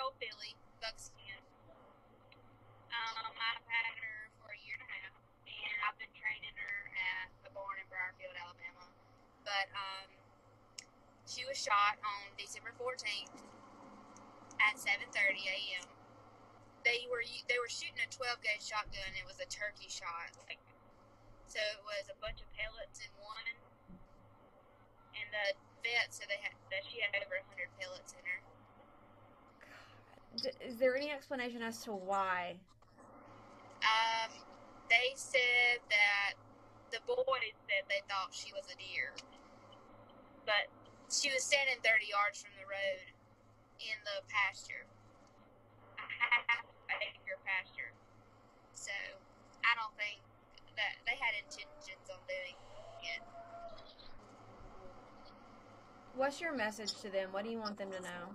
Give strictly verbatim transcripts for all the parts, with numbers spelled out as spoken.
twelve filly, buckskin. Um, I've had her for a year and a half, and I've been training her at the barn in Briarfield, Alabama. But um, she was shot on December fourteenth at seven thirty a.m. They were they were shooting a twelve gauge shotgun. It was a turkey shot, like, so it was a bunch of pellets in one. And the vet said they had that she had over one hundred pellets in her. Is there any explanation as to why? Um, they said that the boys said they thought she was a deer, but she was standing thirty yards from the road in the pasture, a half acre pasture. So I don't think that they had intentions on doing it. What's your message to them? What do you want them to know?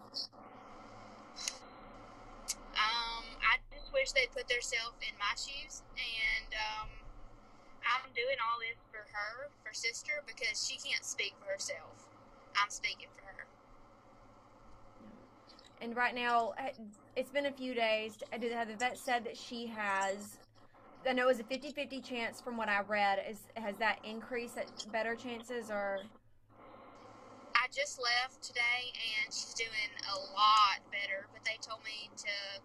Um, I just wish they'd put themselves in my shoes, and um, I'm doing all this for her, for sister, because she can't speak for herself. I'm speaking for her. And right now, it's been a few days. Have the vet said that she has? I know it was a fifty-fifty chance from what I read. Is has that increased? At better chances, or? I just left today, and she's doing a lot better. But they told me to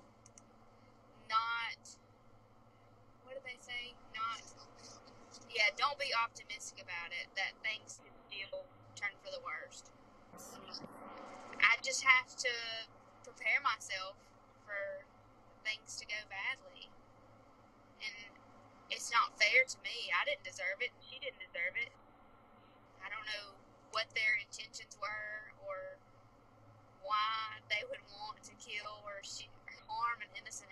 not. What did they say? Not. Yeah, don't be optimistic about it. That things can still turn for the worst. I just have to prepare myself for things to go badly. And it's not fair to me. I didn't deserve it. She didn't deserve it. I don't know what their intentions were or why they would want to kill or shoot, or harm an innocent